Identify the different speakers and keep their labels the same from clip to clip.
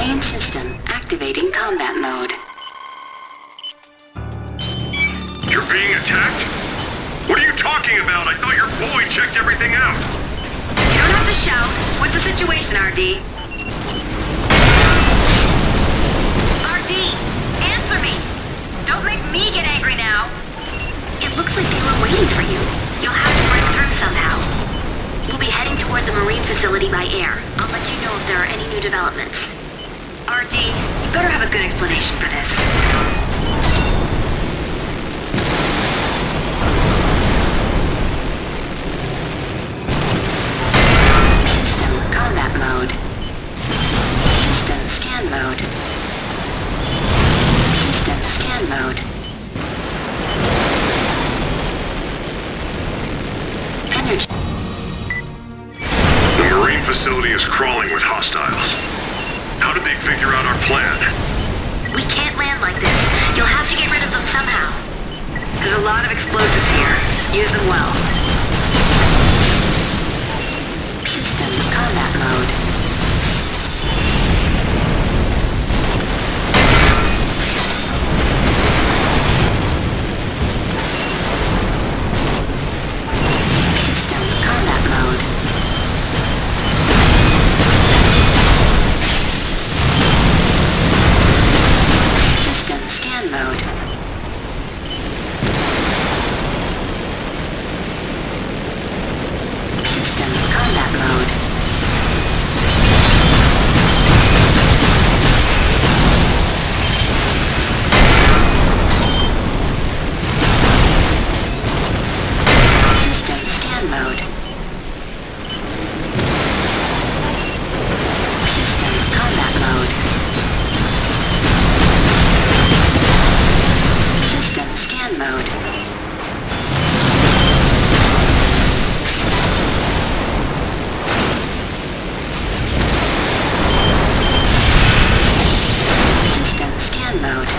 Speaker 1: Main system activating combat mode.
Speaker 2: You're being attacked? What are you talking about? I thought your boy checked everything out.
Speaker 3: You don't have to shout. What's the situation, RD? RD, answer me! Don't make me get angry now.
Speaker 1: It looks like they were waiting for you. You'll have to break through somehow. We'll be heading toward the marine facility by air. I'll let you know if there are any new developments.
Speaker 3: RD, you better have a good explanation for this.
Speaker 1: System combat mode. System scan mode. System scan mode. Energy.
Speaker 2: The marine facility is crawling with hostiles. How did they figure out our plan?
Speaker 1: We can't land like this. You'll have to get rid of them somehow.
Speaker 3: There's a lot of explosives here. Use them well.
Speaker 1: System combat mode. System combat mode. System scan mode. System combat mode. System scan mode. System combat mode. System scan mode. System scan mode.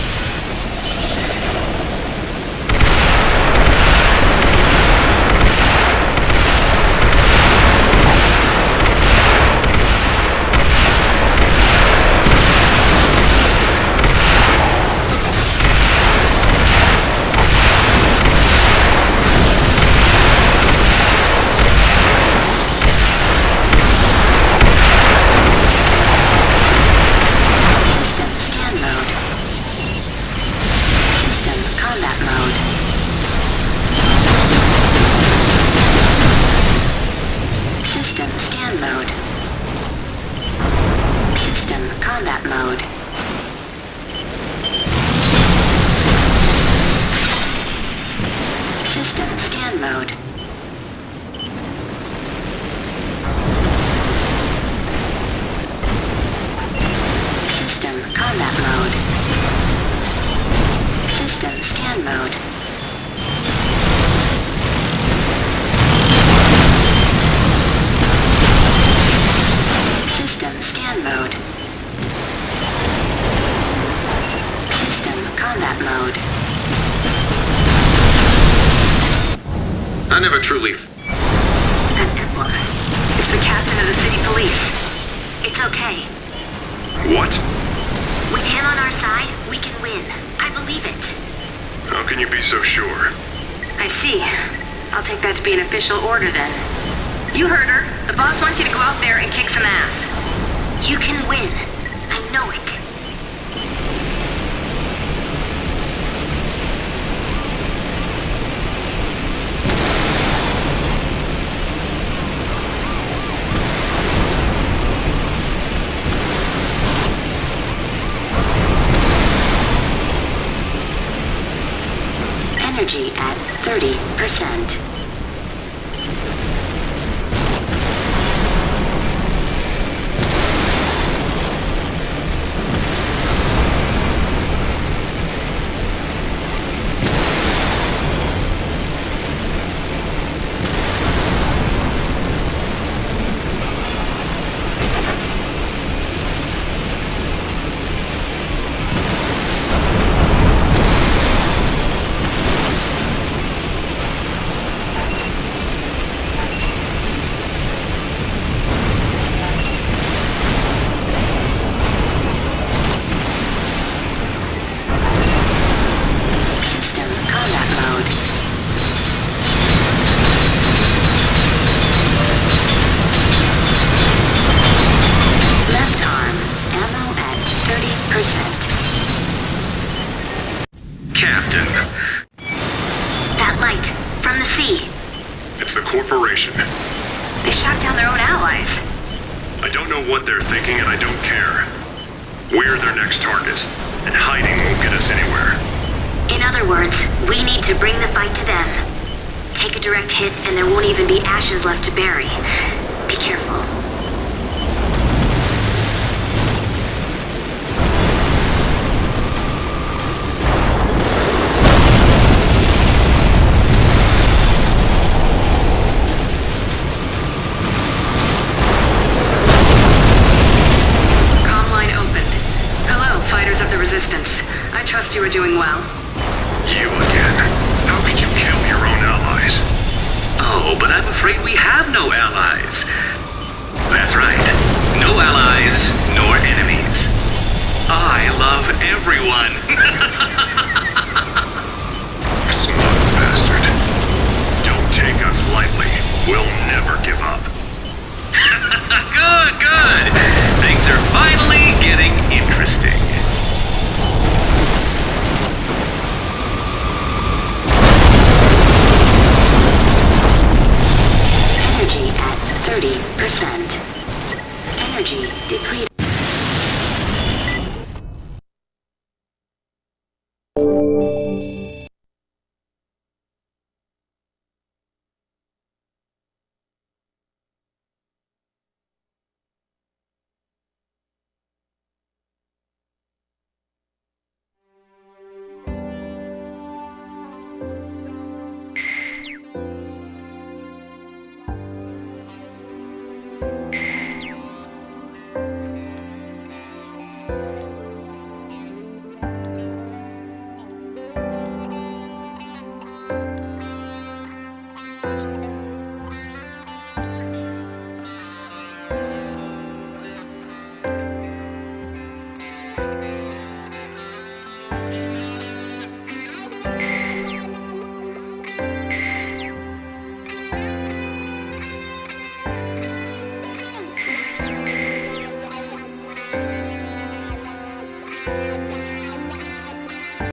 Speaker 1: System scan mode. System combat mode. System scan mode. System combat mode. System scan mode. System combat mode. System scan mode. System scan mode. System combat mode.
Speaker 2: I never truly...
Speaker 3: That Templar. It's the captain of the city police.
Speaker 1: It's okay.
Speaker 2: What?
Speaker 1: With him on our side, we can win. I believe it.
Speaker 2: How can you be so sure?
Speaker 3: I see. I'll take that to be an official order then. You heard her. The boss wants you to go out there and kick some ass.
Speaker 1: You can win. I know it. Energy at 30%.
Speaker 3: They shot down their own allies.
Speaker 2: I don't know what they're thinking and I don't care. We're their next target, and hiding won't get us anywhere.
Speaker 1: In other words, we need to bring the fight to them. Take a direct hit and there won't even be ashes left to bury. Be careful.
Speaker 3: Resistance. I trust you are doing well.
Speaker 2: You again? How could you kill your own allies?
Speaker 4: Oh, but I'm afraid we have no allies. That's right. No allies, nor enemies. I love everyone.
Speaker 2: Smug bastard. Don't take us lightly. We'll never give up.
Speaker 4: Good, good. Things are finally getting interesting.
Speaker 1: Energy at 30%. Energy depleted.